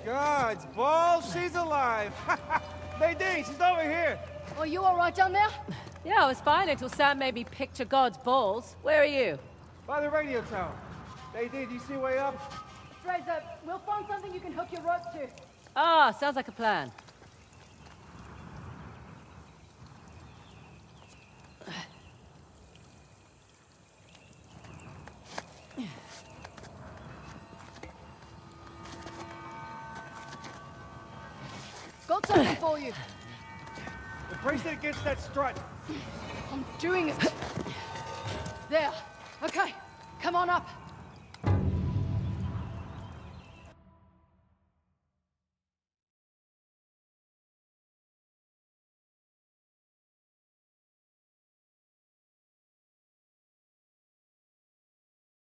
God's balls, she's alive. Nadine, she's over here. Are you all right down there? Yeah, I was fine until Sam made me picture God's balls. Where are you? By the radio tower. Nadine, do you see a way up? Fraser, we'll find something you can hook your rope to. Ah, sounds like a plan. Got something for you. Brace it against that strut. I'm doing it. There. Okay, come on up.